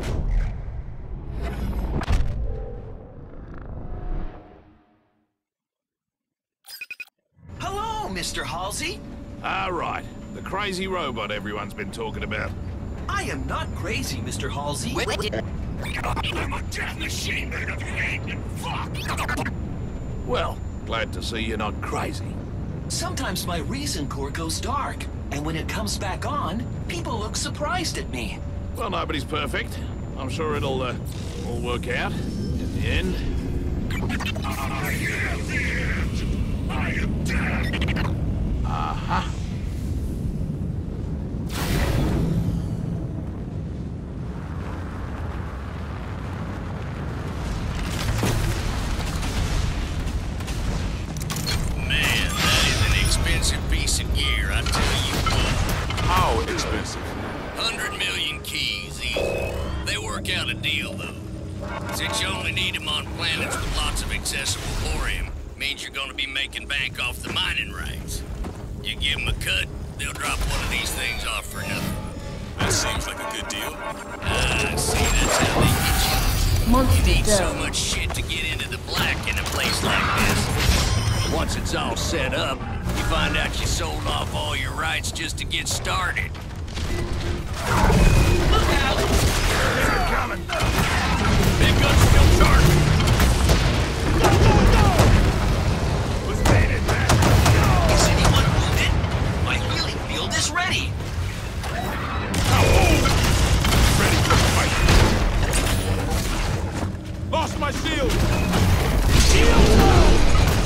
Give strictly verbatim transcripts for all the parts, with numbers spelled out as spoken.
Hello, Mister Halsey. Ah, right. The crazy robot everyone's been talking about. I am not crazy, Mister Halsey. I'm a death machine made of hate and fuck! Well, glad to see you're not crazy. Sometimes my reason core goes dark, and when it comes back on, people look surprised at me. Well, nobody's perfect. I'm sure it'll, uh, all work out in the end. I am the end! I am dead! Uh-huh. Piece of gear, I tell you what. How expensive? Hundred million keys, easy. They work out a deal, though. Since you only need them on planets with lots of accessible thorium, means you're gonna be making bank off the mining rights. You give them a cut, they'll drop one of these things off for nothing. That seems like a good deal. Ah, see, that's how they get you. Monster You need so Dome. much shit to get into the black in a place like this. Once it's all set up, you find out you sold off all your rights just to get started. Look out! They're coming! Big gun's still charging. Go, go, go! Who's made it back? Is anyone wounded? My healing field is ready. Ready for fight. Lost my shield! Shield low!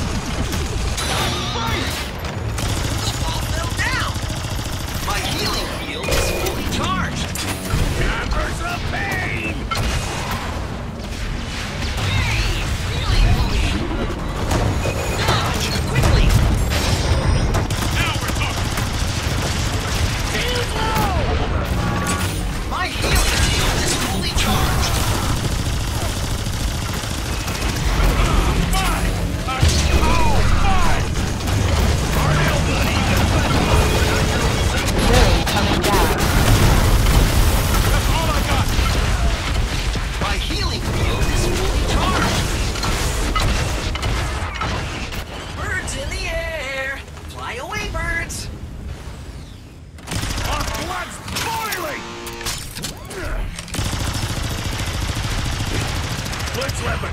My healing field is fully charged. Numbers of pain! Hey! Healing fluid! Dodge! Quickly! Now we're talking! Shield low! My healing field is fully charged. Fine! Oh, fine! Arnell, buddy! Really coming down. That's all I got! My healing field is fully charged. Birds in the air! Fly away, birds! Our blood's boiling! Blitz weapon!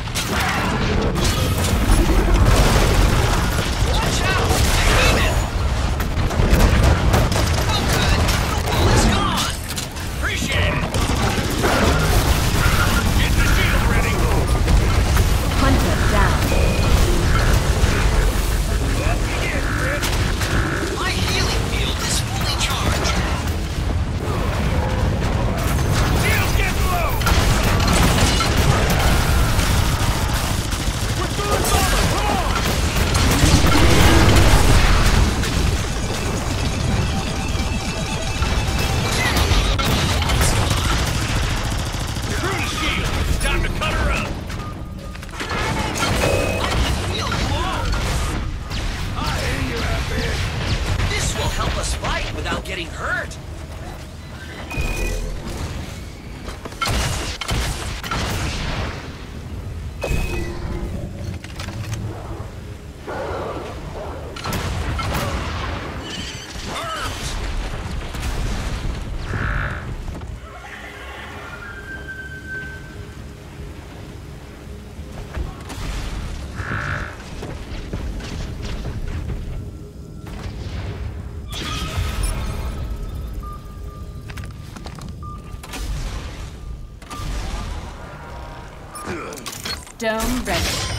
Watch out! I hate it! Oh good! The wall is gone! Appreciate it. Get the shield ready! Hunter down. Let me in, Chris! My healing field is fully charged. Shield get low! We're doing something! Come on! Through the shield! It's time to cut her up! I can feel you all. I hear you out there! This will help us fight without getting hurt. Dome ready.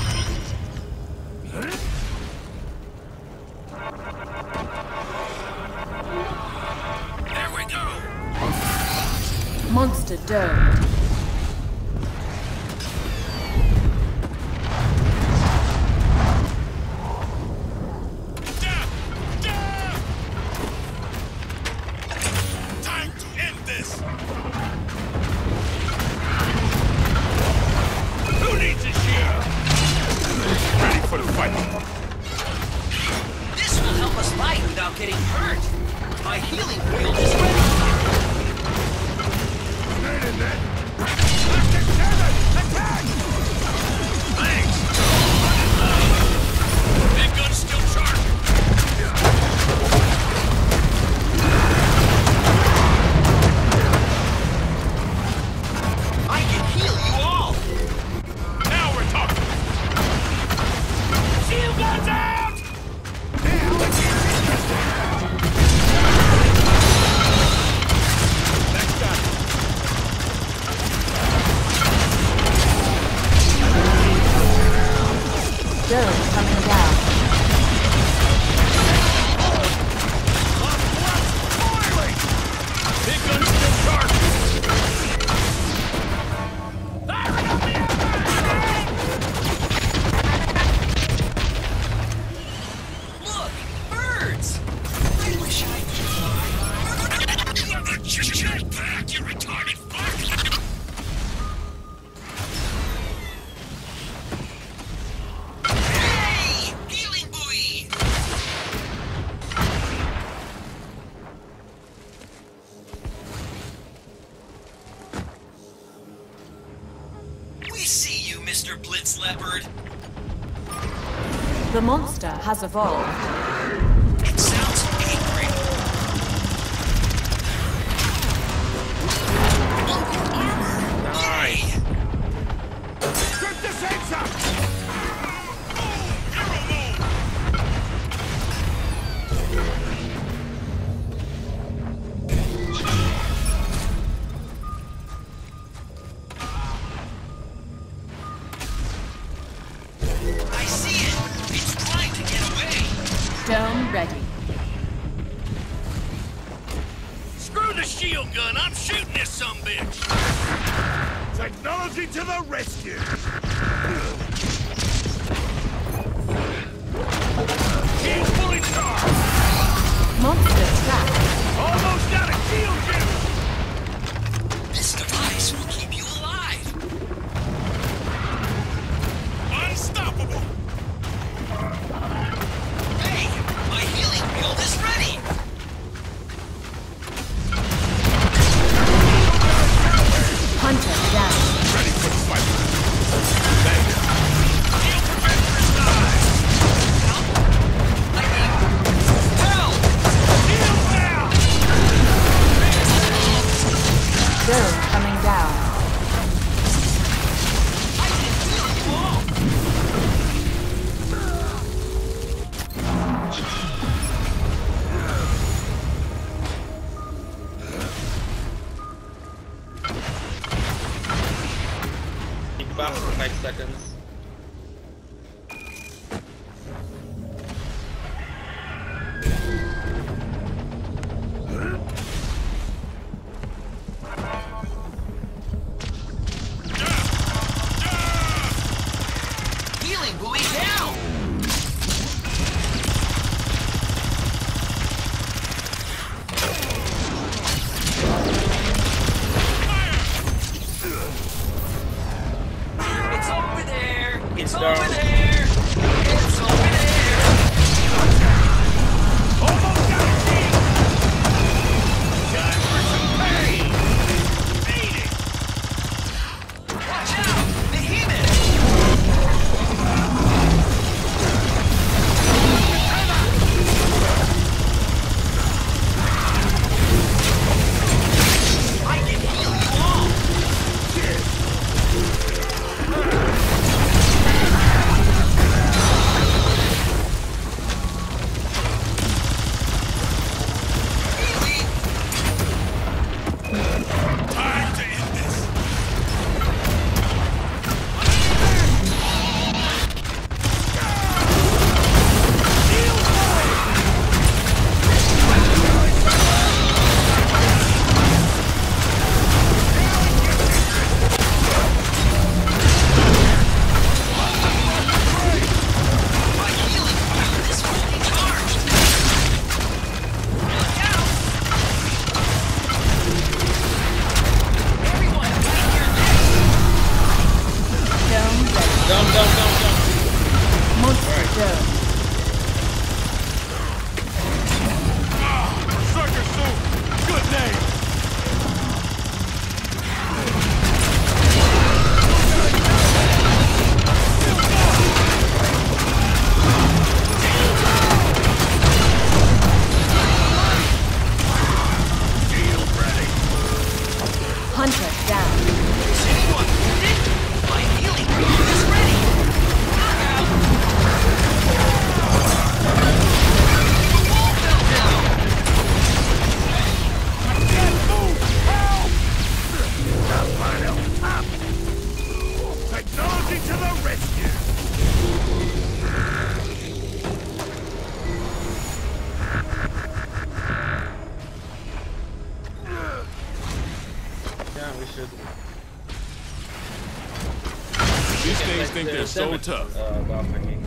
There we go. Monster Dome. Time to end this! Who needs a shield? Ready for the fight. This will help us fight without getting hurt. My healing field is ready. Stay in there. Get back, you retarded fuck! Hey! Healing buoy! We see you, Mister Blitz Leopard. The monster has evolved. It sounds angry. Nice. Get this heads up! I see it. It's trying to get away. Dome ready. Screw the shield gun, I'm shooting this sumbitch! Technology to the rescue! Shield fully charged! Monster trapped. Almost out of shield juice! This device will keep you alive. Unstoppable! Hey, my healing build is ready. Hunter down. Ready for the fight! Thank you. Shield preventer is live! I mean, help! Shield down! Dome coming down. I can heal you all. Back for five seconds. Healing buoy down. It's over there. It's down. over there. It's over there. Almost got a shield! Time for some pain! Beat it! Watch out, Behemoth. I can heal you all. Time to end this! My healing buoy is fully charged. Look out! Everyone, take your legs. Dome ready. Down, down, down, down. Monster dome. Sucker Soup! Good name! Shield ready! Hunter down. Is anyone wounded? My healing buoy is ready. Look out! The wall fell down. Can't move! Help! Not final! Up! Technology to the rescue! Yeah, we should. These things Like think the they're so seven, tough. Uh, Bafaki.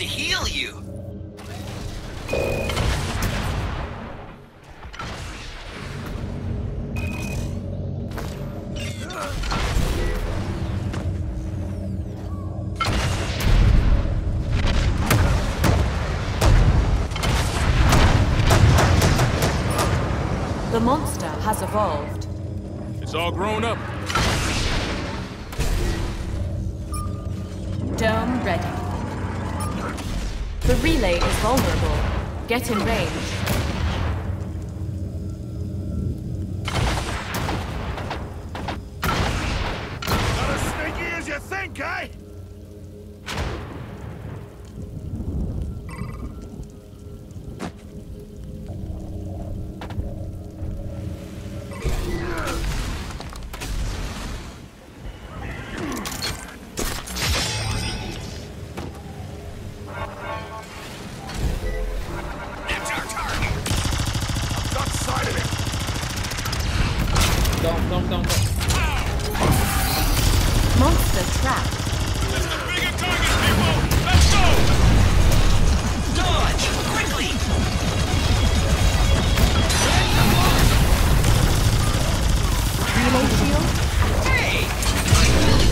to heal you. The monster has evolved. It's all grown up. Dome ready. The relay is vulnerable. Get in range. Not as sneaky as you think, eh? Don't, don't, don't, don't. Monster trapped. That's the bigger target, people! Let's go! Dodge! Quickly! Relay shield. Hey! I really